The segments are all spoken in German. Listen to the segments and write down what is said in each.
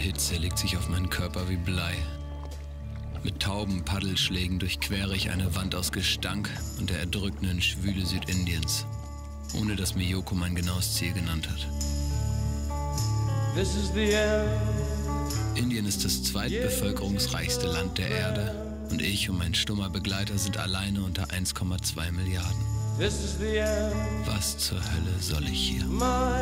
Hitze legt sich auf meinen Körper wie Blei. Mit tauben Paddelschlägen durchquere ich eine Wand aus Gestank und der erdrückenden Schwüle Südindiens, ohne dass mir Yoko mein genaues Ziel genannt hat. Indien ist das zweitbevölkerungsreichste Land der Erde und ich und mein stummer Begleiter sind alleine unter 1,2 Milliarden. Was zur Hölle soll ich hier?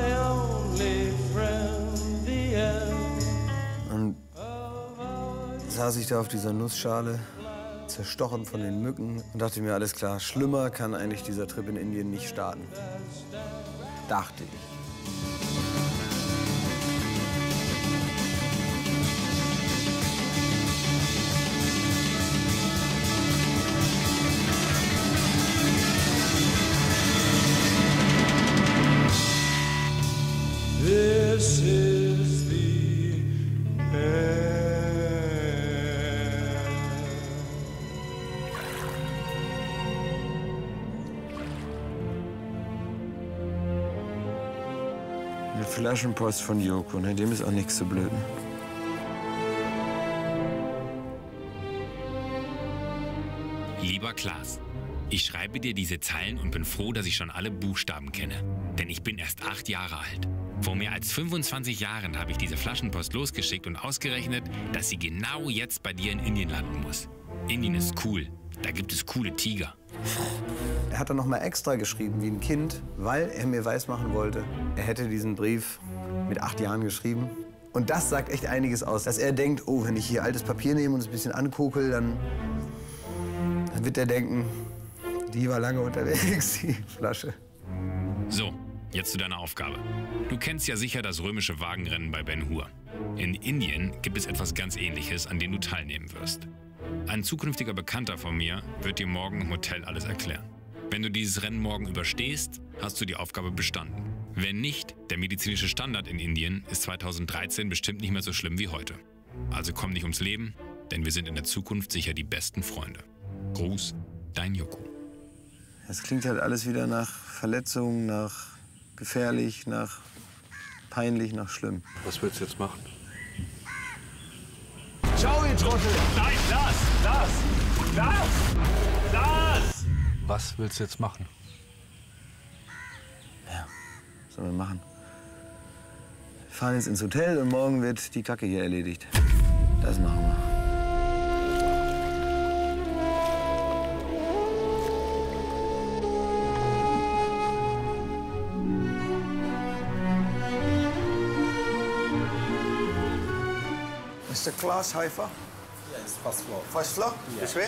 Und saß ich da auf dieser Nussschale, zerstochen von den Mücken und dachte mir, alles klar, schlimmer kann eigentlich dieser Trip in Indien nicht starten. Dachte ich. This is the end. Eine Flaschenpost von Yoko, ne? Dem ist auch nichts zu blöd. Ne? Lieber Klaas, ich schreibe dir diese Zeilen und bin froh, dass ich schon alle Buchstaben kenne. Denn ich bin erst 8 Jahre alt. Vor mehr als 25 Jahren habe ich diese Flaschenpost losgeschickt und ausgerechnet, dass sie genau jetzt bei dir in Indien landen muss. Indien ist cool. Da gibt es coole Tiger. Er hat dann noch mal extra geschrieben wie ein Kind, weil er mir weismachen wollte, er hätte diesen Brief mit 8 Jahren geschrieben. Und das sagt echt einiges aus, dass er denkt, oh, wenn ich hier altes Papier nehme und es ein bisschen ankokel, dann wird er denken, die war lange unterwegs, die Flasche. So, jetzt zu deiner Aufgabe. Du kennst ja sicher das römische Wagenrennen bei Ben Hur. In Indien gibt es etwas ganz Ähnliches, an dem du teilnehmen wirst. Ein zukünftiger Bekannter von mir wird dir morgen im Hotel alles erklären. Wenn du dieses Rennen morgen überstehst, hast du die Aufgabe bestanden. Wenn nicht, der medizinische Standard in Indien ist 2013 bestimmt nicht mehr so schlimm wie heute. Also komm nicht ums Leben, denn wir sind in der Zukunft sicher die besten Freunde. Gruß, dein Yoko. Es klingt halt alles wieder nach Verletzung, nach gefährlich, nach peinlich, nach schlimm. Was willst du jetzt machen? Schau, ihr Trottel! Nein, lass! Was willst du jetzt machen? Ja, was sollen wir machen? Wir fahren jetzt ins Hotel und morgen wird die Kacke hier erledigt. Das machen wir. Mr. Klaas Haifa? Yes, first floor. First floor? Yeah. This way?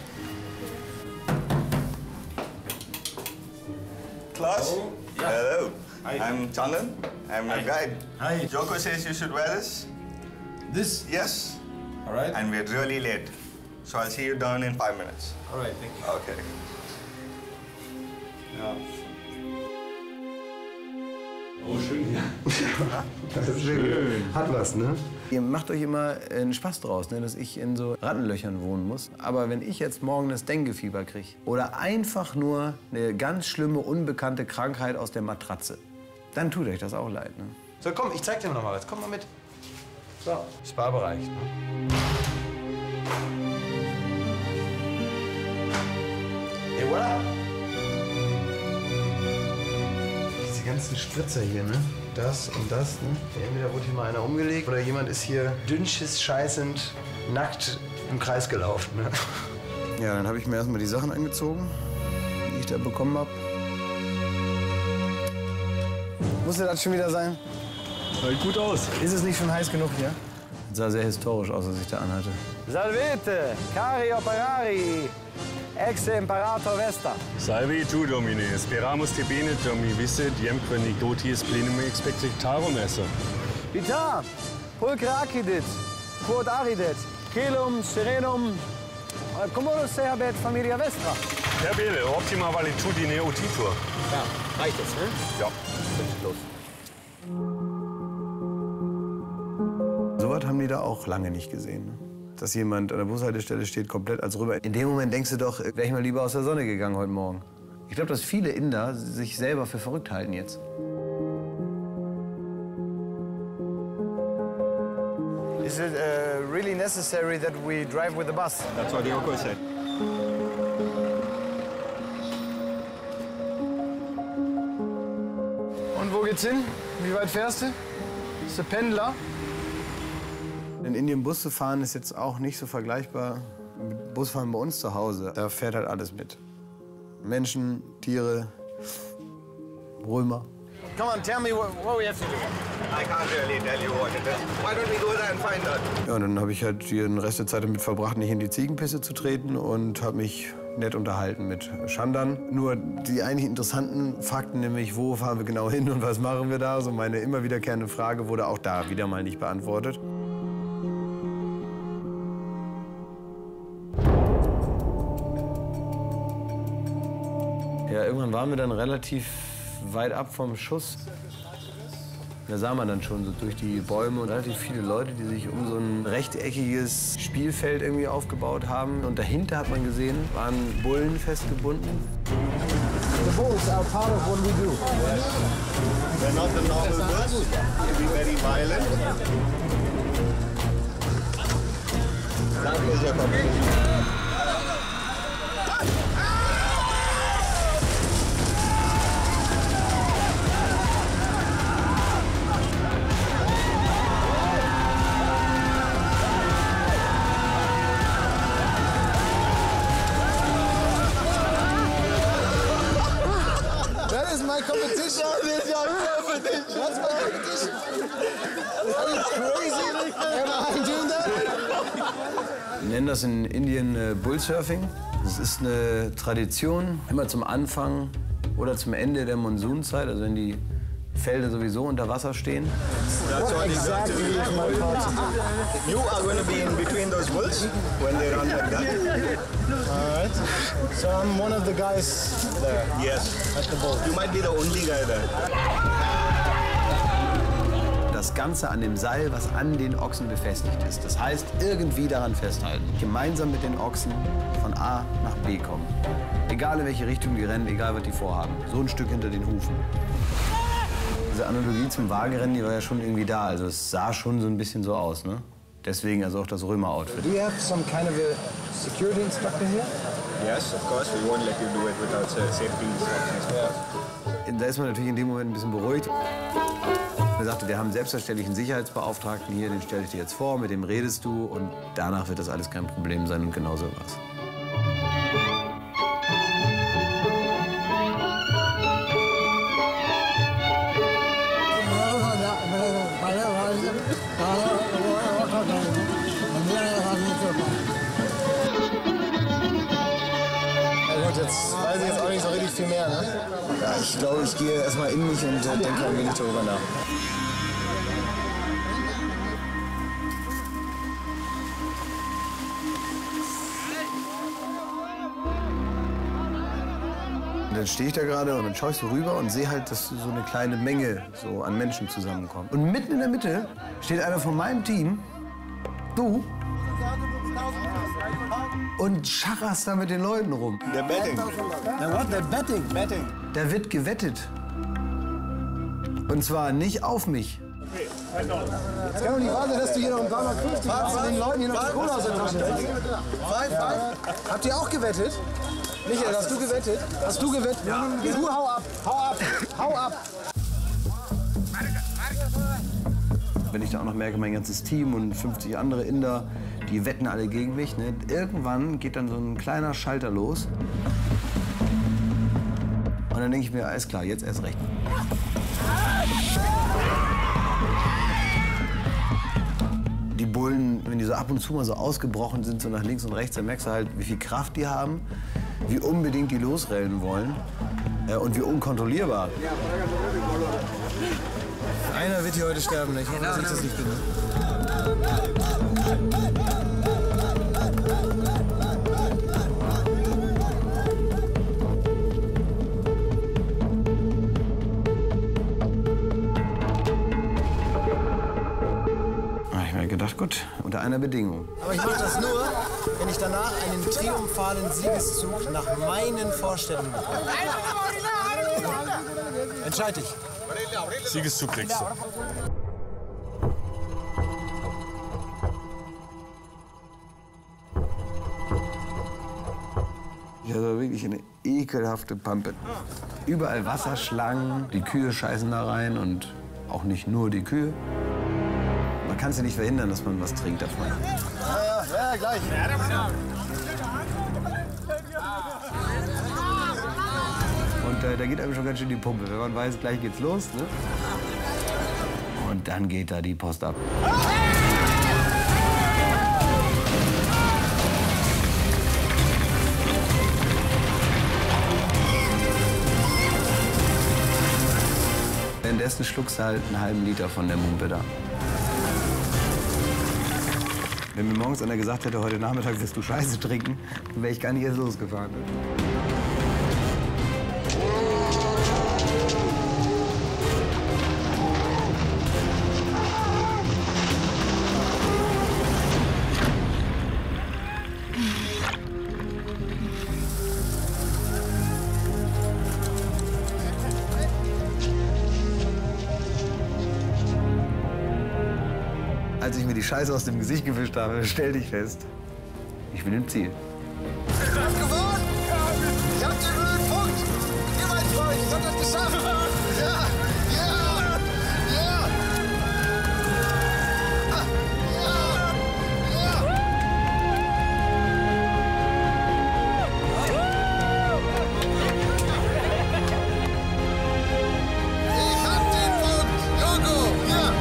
Klaas? Oh, yeah. Hello. Hi. I'm Chandan. I'm your Hi. guide. Hi. Joko says you should wear this. This? Yes. All right. And we're really late. So I'll see you down in 5 minutes. All right, thank you. Okay. Ja. Oh, schön hier. Das ist schön. Hat was, ne? Ihr macht euch immer einen Spaß draus, ne, dass ich in so Rattenlöchern wohnen muss. Aber wenn ich jetzt morgen das Dengue-Fieber kriege oder einfach nur eine ganz schlimme, unbekannte Krankheit aus der Matratze, dann tut euch das auch leid, ne? So, komm, ich zeig dir noch mal was. Komm mal mit. So, Spa-Bereich. Ne? Et voilà. Diese ganzen Spritzer hier, ne? Das und das, ne? Entweder wurde hier mal einer umgelegt oder jemand ist hier dünnschiss scheißend nackt im Kreis gelaufen, ne? Ja, dann habe ich mir erstmal die Sachen angezogen, die ich da bekommen habe. Musste das schon wieder sein? Sieht gut aus. Ist es nicht schon heiß genug hier? Das sah sehr historisch aus, was ich da anhatte. Salvete, cari operari, ex-imperator Vesta. Salve tu, Domine. Speramus te bene, Domi. Visse, diemque negotiis plenum expectarum esse. Vita, pulcra accidit, quod aridet, celum serenum, commodus sehabet familia Vestra. Ja, bene, optima valetudine utitur. Ja, reicht es, ne? Ja. Los. So was haben die da auch lange nicht gesehen, ne? Dass jemand an der Bushaltestelle steht, komplett als rüber. In dem Moment denkst du doch, wäre ich mal lieber aus der Sonne gegangen heute Morgen. Ich glaube, dass viele Inder sich selber für verrückt halten jetzt. Is it really necessary that we drive with the bus? That's what Yoko said. Und wo geht's hin? Wie weit fährst du? Ist der Pendler? In Indien Bus zu fahren ist jetzt auch nicht so vergleichbar mit Busfahren bei uns zu Hause. Da fährt halt alles mit. Menschen, Tiere, Römer. Come on, tell me what we have to do. I can't really tell you what it is. Why don't we go there and find out? Ja, und dann habe ich halt den Rest der Zeit damit verbracht, nicht in die Ziegenpisse zu treten und habe mich nett unterhalten mit Chandan. Nur die eigentlich interessanten Fakten, nämlich wo fahren wir genau hin und was machen wir da, so meine immer wiederkehrende Frage wurde auch da wieder mal nicht beantwortet. Ja, irgendwann waren wir dann relativ weit ab vom Schuss. Da sah man dann schon so durch die Bäume und relativ viele Leute, die sich um so ein rechteckiges Spielfeld irgendwie aufgebaut haben. Und dahinter hat man gesehen, waren Bullen festgebunden. The bulls are part of what we do. They're not the normal bulls. They'll be very violent. That is your competition. That is my competition. That is your competition. That's my competition. Are you crazy? Am I doing that? Wir nennen das in Indien Bullsurfing. Das ist eine Tradition, immer zum Anfang oder zum Ende der Monsunzeit, also wenn die Felder sowieso unter Wasser stehen. That's what exactly is my party. You are going to be in between those bulls when they run like that. All right. So I'm one of the guys there. Yes. At the boat. You might be the only guy there. Das Ganze an dem Seil, was an den Ochsen befestigt ist. Das heißt, irgendwie daran festhalten. Gemeinsam mit den Ochsen von A nach B kommen. Egal in welche Richtung die rennen, egal was die vorhaben. So ein Stück hinter den Hufen. Diese Analogie zum Wagenrennen, die war ja schon irgendwie da. Also es sah schon so ein bisschen so aus, ne? Deswegen also auch das Römer-Outfit. Do you have some kind of a security instructor here? Yes, of course. We won't let you do it without safety instructions. Da ist man natürlich in dem Moment ein bisschen beruhigt. Er sagte, wir haben selbstverständlich einen Sicherheitsbeauftragten hier, den stelle ich dir jetzt vor, mit dem redest du und danach wird das alles kein Problem sein und genau so war's. Jetzt weiß ich jetzt auch nicht so richtig viel mehr, ne? Ja, ich glaube, ich gehe erstmal in mich und denke ein wenig darüber nach. Und dann stehe ich da gerade und dann schaue ich so rüber und sehe halt, dass so eine kleine Menge so an Menschen zusammenkommt. Und mitten in der Mitte steht einer von meinem Team, du, und scharrst da mit den Leuten rum. They're betting. What? They're betting? Betting. Da wird gewettet. Und zwar nicht auf mich. Es kann doch nicht wahr sein, dass du hier noch ein paar Mal 50 von den Leuten hier noch die Kohle aus der Tasche ziehst. Habt ihr auch gewettet? Michael, hast du gewettet? Hast du gewettet? Ja. Du hau ab, hau ab, hau ab. Wenn ich da auch noch merke, mein ganzes Team und 50 andere Inder, die wetten alle gegen mich. Ne? Irgendwann geht dann so ein kleiner Schalter los. Und dann denke ich mir, alles klar, jetzt erst recht. Die Bullen, wenn die so ab und zu mal so ausgebrochen sind, so nach links und rechts, dann merkst du halt, wie viel Kraft die haben, wie unbedingt die losrennen wollen und wie unkontrollierbar. Einer wird hier heute sterben, ich hoffe, dass ich das nicht bin. Ich habe mir gedacht, gut, unter einer Bedingung. Aber ich mache das nur, wenn ich danach einen triumphalen Siegeszug nach meinen Vorstellungen bekomme. Entscheid dich. Siegeszug kriegst du. Ja, das war wirklich eine ekelhafte Pampe. Überall Wasserschlangen, die Kühe scheißen da rein und auch nicht nur die Kühe. Man kann es ja nicht verhindern, dass man was trinkt davon. Ja, gleich. Und da geht einem schon ganz schön die Pumpe, wenn man weiß, gleich geht's los. Ne? Und dann geht da die Post ab. Währenddessen schluckst du halt einen halben Liter von der Mumpe da. Wenn mir morgens einer gesagt hätte, heute Nachmittag wirst du Scheiße trinken, dann wäre ich gar nicht erst losgefahren. Als ich mir die Scheiße aus dem Gesicht gewischt habe, stell dich fest, ich bin im Ziel. Ich hab gewonnen! Ich hab den blöden Punkt! Ihr mein Freund, ich hab das geschafft! Ja! Ja! Ja! Ah, ja! Ja! Ich hab den Punkt! Jogo! Ja!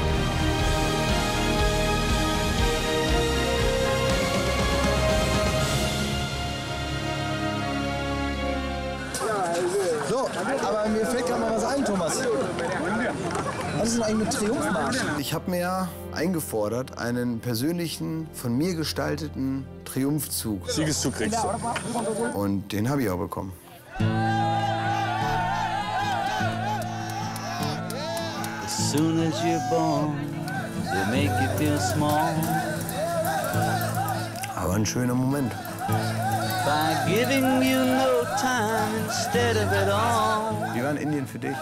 So, aber mir fällt gerade mal was ein, Thomas. Was ist denn eigentlich mit Triumphmarsch? Ich habe mir ja eingefordert, einen persönlichen, von mir gestalteten Triumphzug. Siegeszug kriegst du. Und den habe ich auch bekommen. As soon as you're born, they make you feel small. Aber ein schöner Moment. By giving you no time instead of it all. Wie war in Indien für dich?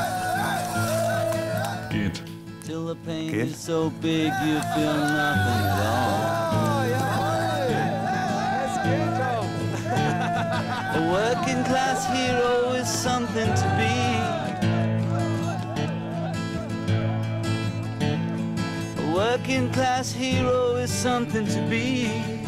Geht. Till the pain Geht? is so big you feel nothing at all. A working class hero is something to be. A working class hero is something to be.